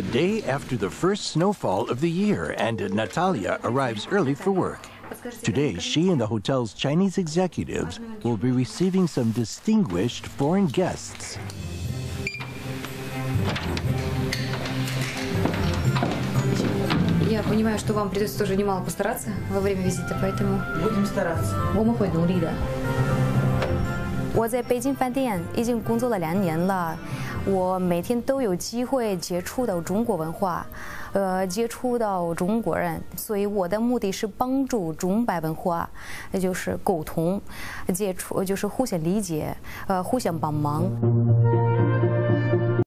day after the first snowfall of the year, and Natalia arrives early for work. Today, she and the hotel's Chinese executives will be receiving some distinguished foreign guests. Я понимаю, что вам придется тоже немало постараться во время визита, поэтому... Будем стараться. 我们会努力的。 我在北京饭店已经工作了2年了，我每天都有机会接触到中国文化，接触到中国人，所以我的目的是帮助中白文化，也就是沟通、接触，就是互相理解，互相帮忙。